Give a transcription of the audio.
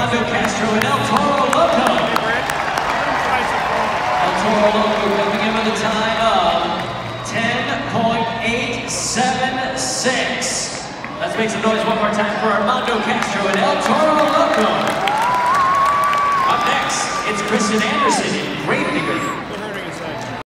Armando Castro and El Toro Loco. El Toro Loco coming in with a time of 10.876. Let's make some noise one more time for Armando Castro and El Toro Loco. Up next, it's Kristen Anderson in Gravedigger.